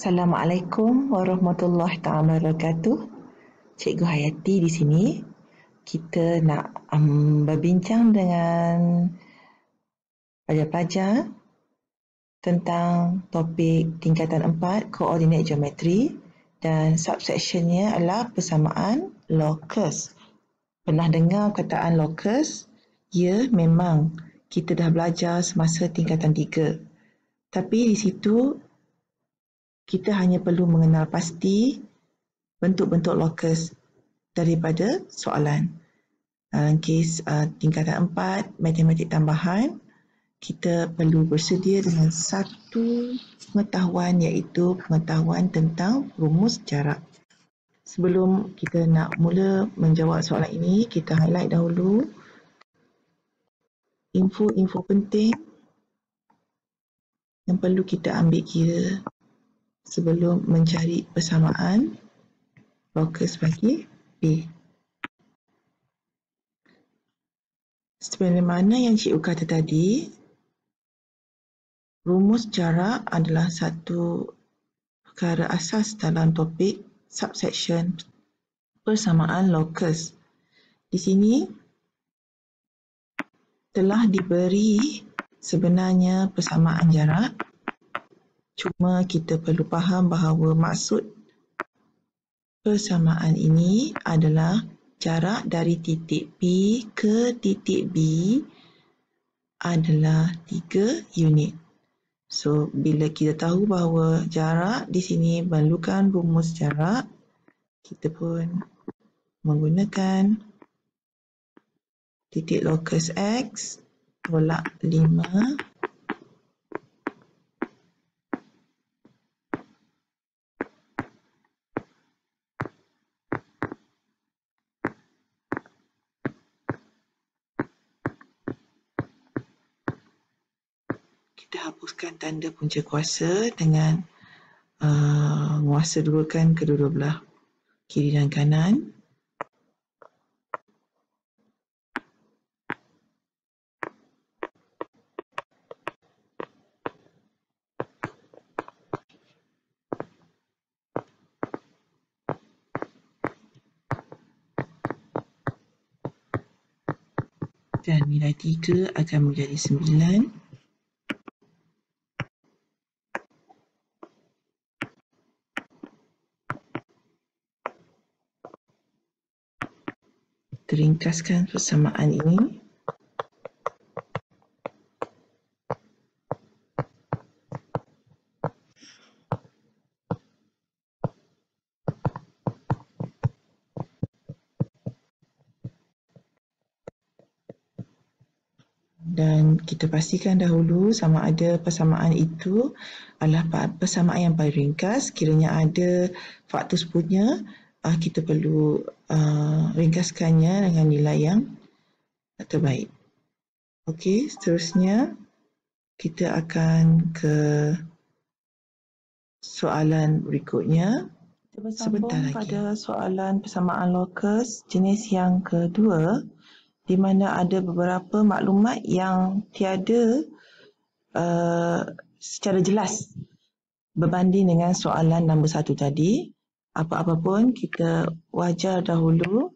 Assalamualaikum warahmatullahi taala wabarakatuh. Cikgu Hayati di sini. Kita nak berbincang dengan pelajar-pelajar tentang topik tingkatan 4 koordinat geometri dan subsectionnya adalah persamaan locus. Pernah dengar kataan locus? Ya, memang kita dah belajar semasa tingkatan 3. Tapi di situ kita hanya perlu mengenal pasti bentuk-bentuk locus daripada soalan. Dalam kes tingkatan 4 matematik tambahan, kita perlu bersedia dengan satu pengetahuan, iaitu pengetahuan tentang rumus jarak. Sebelum kita nak mula menjawab soalan ini, kita highlight dahulu info-info penting yang perlu kita ambil kira sebelum mencari persamaan locus bagi B. Sebagaimana yang cikgu kata tadi, rumus jarak adalah satu perkara asas dalam topik subsection persamaan locus. Di sini telah diberi sebenarnya persamaan jarak, cuma kita perlu faham bahawa maksud persamaan ini adalah jarak dari titik P ke titik B adalah 3 unit. So, bila kita tahu bahawa jarak di sini memerlukan rumus jarak, kita pun menggunakan titik locus X tolak 5 kita hapuskan tanda punca kuasa dengan menguasa duakan kedua-dua belah kiri dan kanan. Dan nilai 3 akan menjadi 9. Teringkaskan persamaan ini. Dan kita pastikan dahulu sama ada persamaan itu adalah persamaan yang paling ringkas. Kiranya ada faktor sepunya, kita perlu ringkaskannya dengan nilai yang terbaik. Okey, seterusnya kita akan ke soalan berikutnya. Sebentar lagi. Pada soalan persamaan locus jenis yang kedua, di mana ada beberapa maklumat yang tiada secara jelas berbanding dengan soalan nombor 1 tadi. Apa-apa pun kita wajar dahulu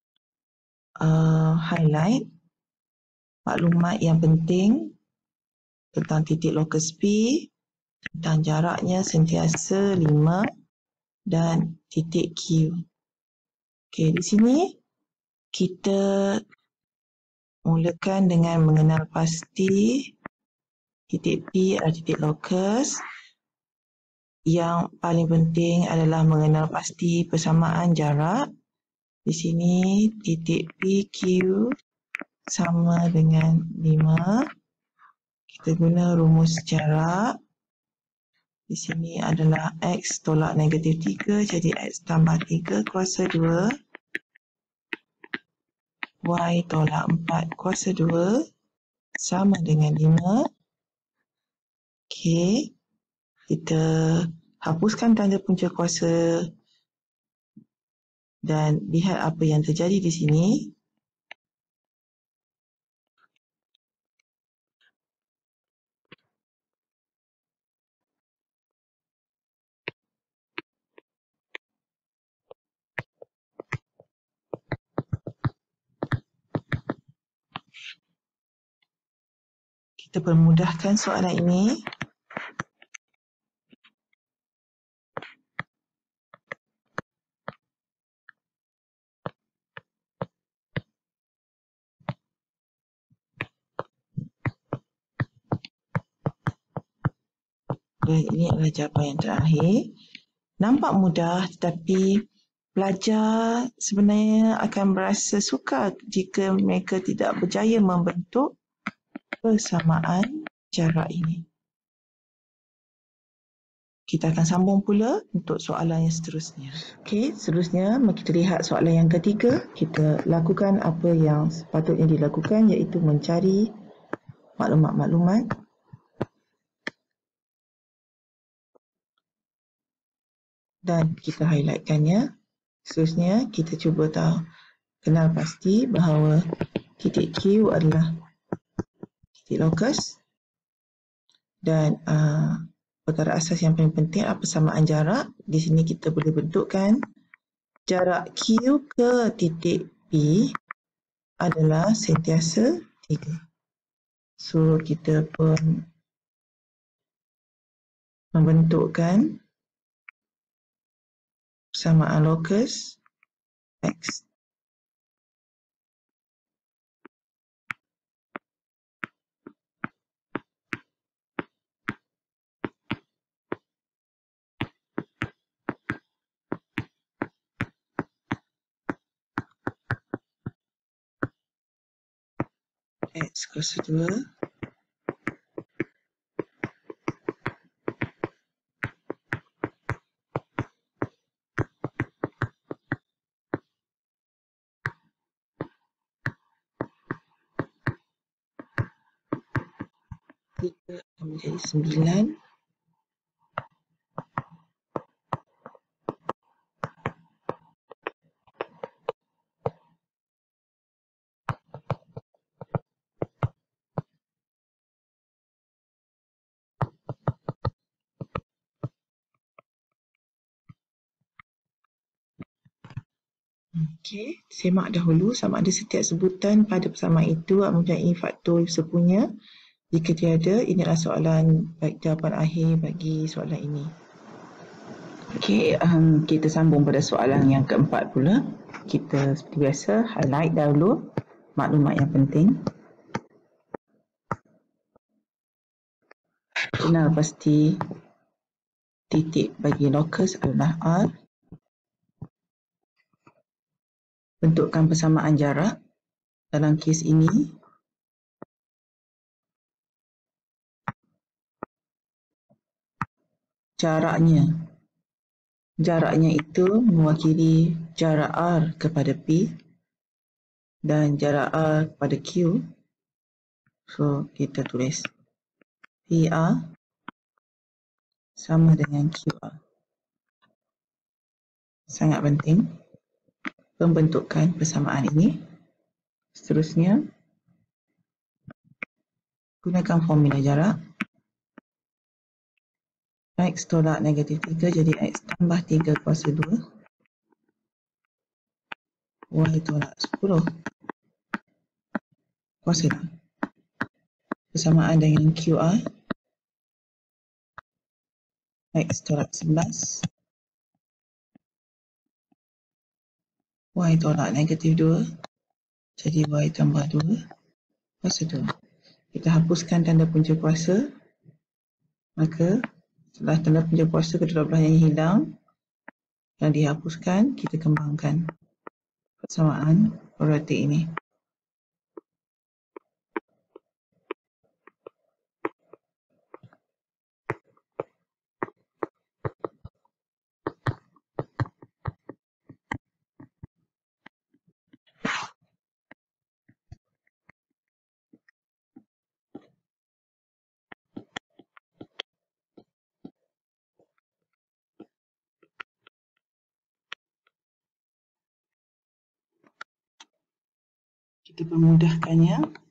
highlight maklumat yang penting tentang titik locus P, tentang jaraknya sentiasa 5 dan titik Q. Okey, di sini kita mulakan dengan mengenal pasti titik P adalah titik locus. Yang paling penting adalah mengenal pasti persamaan jarak. Di sini titik PQ sama dengan 5. Kita guna rumus jarak. Di sini adalah X tolak negatif 3, jadi X tambah 3 kuasa 2. Y tolak 4 kuasa 2 sama dengan 5. Okey, kita hapuskan tanda punca kuasa dan lihat apa yang terjadi di sini. Kita permudahkan soalan ini. Dan ini adalah jawapan yang terakhir. Nampak mudah, tetapi pelajar sebenarnya akan berasa sukar jika mereka tidak berjaya membentuk persamaan jarak ini. Kita akan sambung pula untuk soalan yang seterusnya. Okey, seterusnya mari kita lihat soalan yang ketiga. Kita lakukan apa yang sepatutnya dilakukan, iaitu mencari maklumat-maklumat dan kita highlightkannya. Seterusnya kita cuba kenal pasti bahawa titik Q adalah titik lokus dan perkara asas yang paling penting adalah persamaan jarak. Di sini kita boleh bentukkan jarak Q ke titik P adalah sentiasa 3. So kita pun membentukkan persamaan lokus X. X kuasa 2 3 akan menjadi 9. Okey, semak dahulu sama ada setiap sebutan pada persamaan itu mempunyai faktor sepunya. Jika tiada, inilah soalan jawapan akhir bagi soalan ini. Okey, kita sambung pada soalan yang keempat pula. Kita seperti biasa highlight dahulu maklumat yang penting. Kenal pasti titik bagi lokus adalah R. Bentukkan persamaan jarak. Dalam kes ini, jaraknya itu mewakili jarak R kepada P dan jarak R kepada Q. So kita tulis PR sama dengan QR. Sangat penting pembentukan persamaan ini. Seterusnya, gunakan formula jarak. X tolak negatif 3 jadi X tambah 3 kuasa 2. Y tolak 10 kuasa 2. Persamaan dengan QR. X tolak 11. Y tolak negatif 2. Jadi Y tambah 2 kuasa 2. Kita hapuskan tanda punca kuasa. Maka setelah tanda punca kuasa kedua belah yang hilang, yang dihapuskan, kita kembangkan persamaan kuadratik ini. Kita permudahkannya.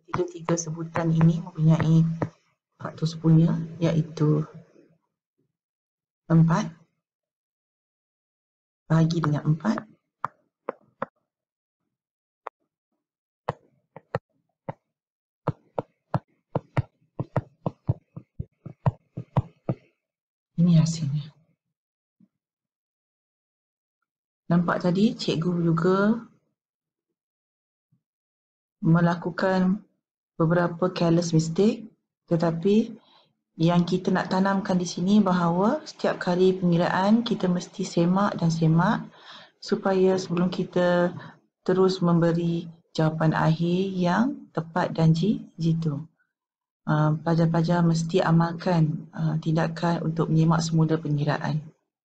Tiga-tiga sebutan ini mempunyai faktor sepunya, iaitu 4 bahagi dengan 4 ini hasilnya. Nampak tadi cikgu juga melakukan beberapa careless mistake, tetapi yang kita nak tanamkan di sini bahawa setiap kali pengiraan kita mesti semak dan semak supaya sebelum kita terus memberi jawapan akhir yang tepat dan jitu. Pelajar-pelajar mesti amalkan tindakan untuk menyemak semula pengiraan.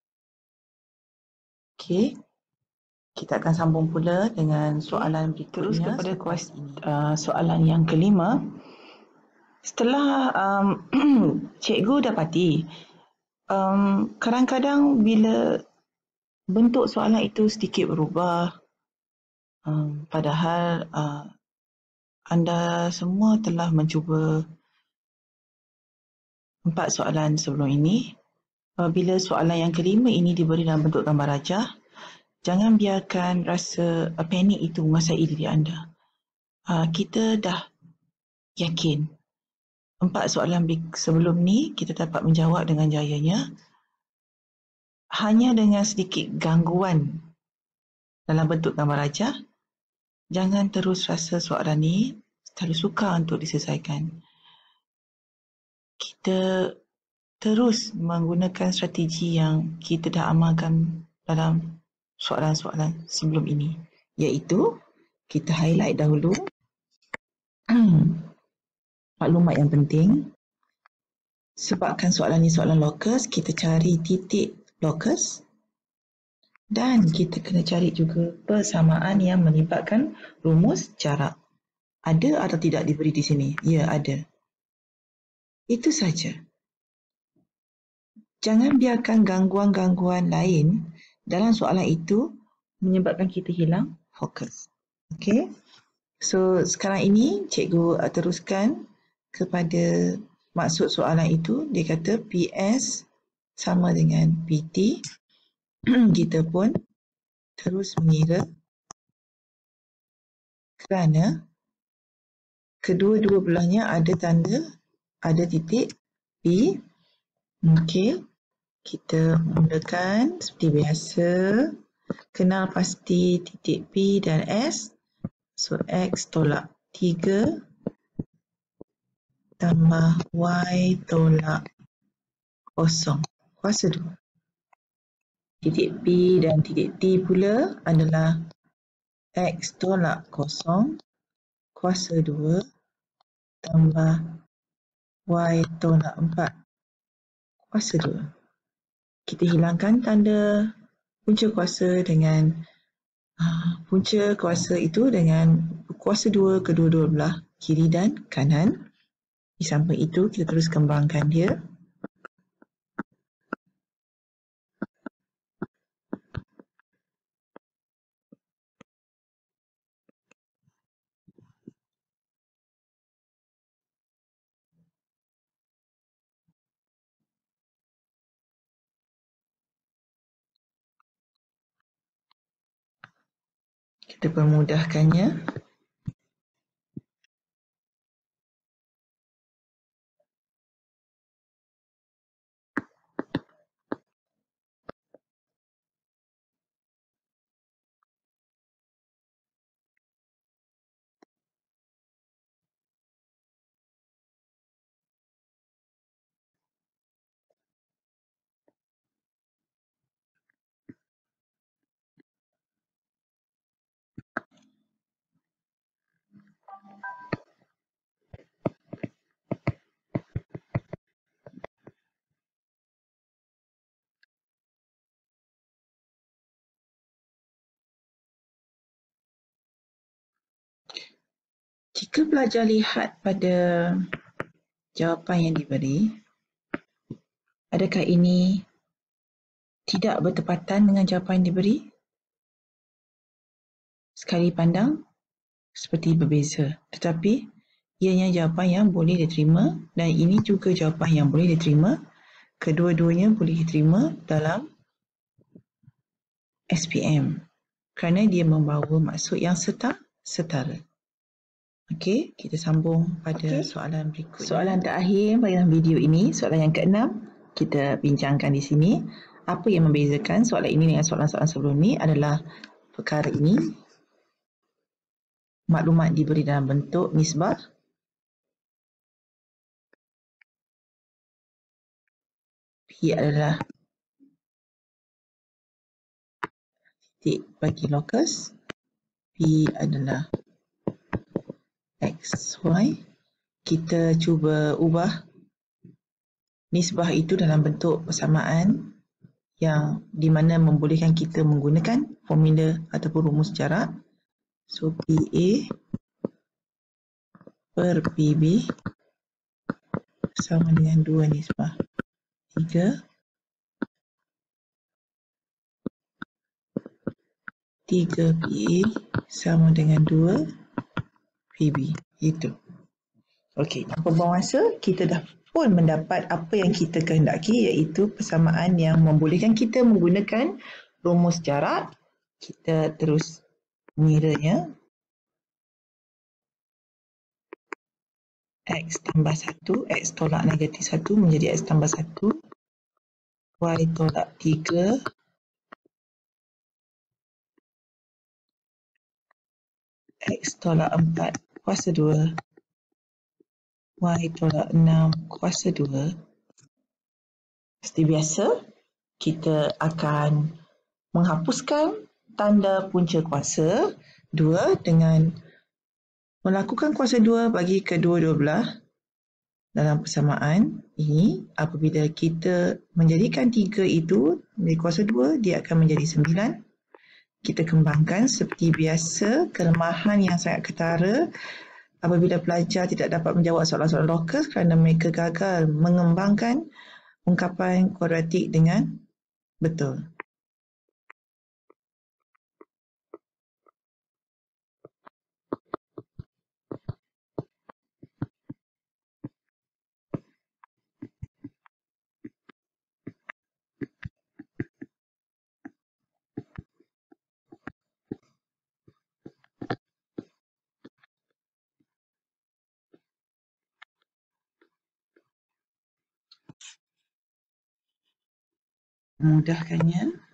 Okey, kita akan sambung pula dengan soalan berikutnya. Terus kepada soalan yang kelima. Setelah cikgu dapati, kadang-kadang bila bentuk soalan itu sedikit berubah, padahal anda semua telah mencuba 4 soalan sebelum ini. Bila soalan yang kelima ini diberi dalam bentuk gambar rajah, jangan biarkan rasa panik itu menguasai diri anda. Kita dah yakin 4 soalan sebelum ni kita dapat menjawab dengan jayanya. Hanya dengan sedikit gangguan dalam bentuk gambar rajah, jangan terus rasa soalan ni terlalu sukar untuk diselesaikan. Kita terus menggunakan strategi yang kita dah amalkan dalam soalan-soalan sebelum ini, iaitu kita highlight dahulu maklumat yang penting. Sebabkan soalan ni soalan locus, kita cari titik locus dan kita kena cari juga persamaan yang melibatkan rumus jarak. Ada atau tidak diberi di sini? Ya, ada. Itu saja. Jangan biarkan gangguan-gangguan lain dalam soalan itu menyebabkan kita hilang fokus. Okey. So, sekarang ini cikgu teruskan kepada maksud soalan itu. Dia kata PS sama dengan PT. Kita pun terus mengira kerana kedua-dua belahnya ada tanda, ada titik P. Okey. Kita mulakan seperti biasa. Kenal pasti titik P dan S. So, X tolak 3 tambah Y tolak 0. Kuasa 2. Titik P dan titik T pula adalah X tolak 0 kuasa 2 tambah Y tolak 4 kuasa 2. Kita hilangkan tanda punca kuasa dengan punca kuasa itu dengan kuasa 2 kedua-dua belah kiri dan kanan. Di samping itu kita terus kembangkan dia. Kita permudahkannya. Jika pelajar lihat pada jawapan yang diberi, adakah ini tidak bertepatan dengan jawapan yang diberi? Sekali pandang seperti berbeza, tetapi ianya jawapan yang boleh diterima dan ini juga jawapan yang boleh diterima. Kedua-duanya boleh diterima dalam SPM kerana dia membawa maksud yang setara. Okey, kita sambung pada soalan berikutnya. Soalan terakhir dalam video ini, soalan yang ke-6, kita bincangkan di sini. Apa yang membezakan soalan ini dengan soalan-soalan sebelum ini adalah perkara ini. Maklumat diberi dalam bentuk nisbah. P adalah titik bagi locus. P adalah X, Y. Kita cuba ubah nisbah itu dalam bentuk persamaan yang di mana membolehkan kita menggunakan formula ataupun rumus jarak. So, PA per PB sama dengan 2 nisbah 3 PA sama dengan 2 PB. Itu. Okey, tanpa buang masa, kita dah pun mendapat apa yang kita kehendaki, iaitu persamaan yang membolehkan kita menggunakan rumus jarak. Kita terus mengiranya. X tambah 1, X tolak negatif 1 menjadi X tambah 1. Y tolak 3. X tolak 4 kuasa 2. Y tolak 6 kuasa 2. Seperti biasa, kita akan menghapuskan tanda punca kuasa 2 dengan melakukan kuasa 2 bagi kedua-dua belah dalam persamaan ini. Apabila kita menjadikan 3 itu dari kuasa 2, dia akan menjadi 9. Kita kembangkan seperti biasa. Kelemahan yang sangat ketara apabila pelajar tidak dapat menjawab soalan-soalan locus kerana mereka gagal mengembangkan ungkapan kuadratik dengan betul. Memudahkannya.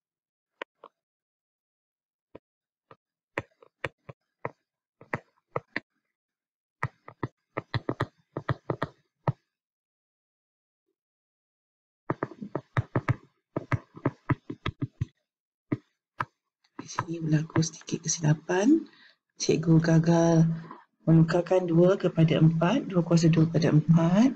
Di sini berlaku sedikit kesilapan. Cikgu gagal menukarkan 2 kepada 4, 2 kuasa 2 kepada 4.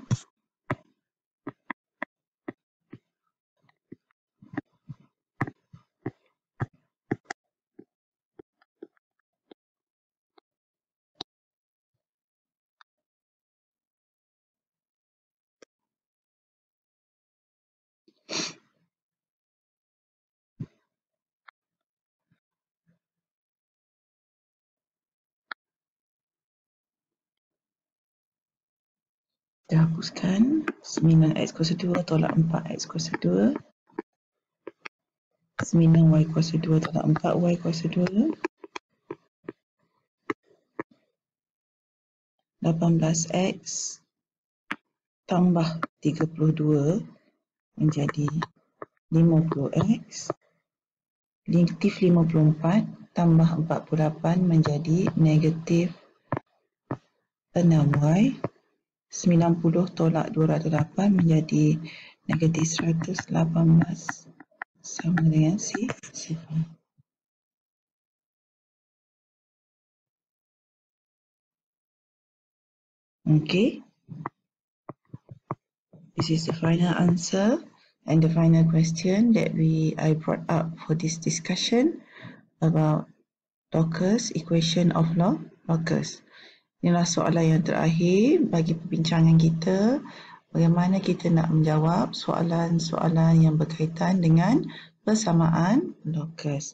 Kita hapuskan 9x kuasa 2 tolak 4x kuasa 2. 9y kuasa 2 tolak 4y kuasa 2. 18x tambah 32 menjadi 50x. Negatif 54 tambah 48 menjadi negatif 6y. 90 tolak 208 menjadi negatif 118 sama dengan C0. Okay. This is the final answer and the final question that I brought up for this discussion about locus, equation of locus. Inilah soalan yang terakhir bagi perbincangan kita. Bagaimana kita nak menjawab soalan-soalan yang berkaitan dengan persamaan locus.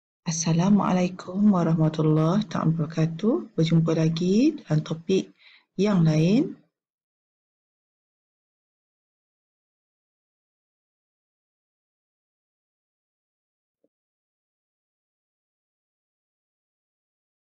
Assalamualaikum warahmatullahi wabarakatuh. Berjumpa lagi dalam topik Yang lain,